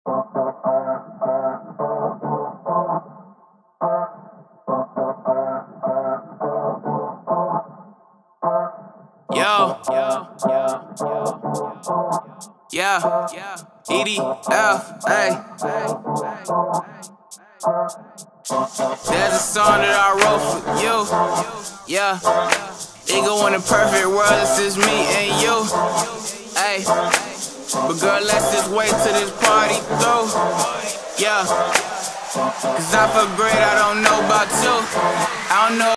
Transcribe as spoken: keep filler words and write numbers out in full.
Yo, yo, yo, yeah, E D F, hey. There's a song that I wrote for you, yeah. Ego in the perfect world, it's just me and you, hey. But girl, let's just wait till this party through, yeah. Cause I feel great, I don't know about you, I don't know.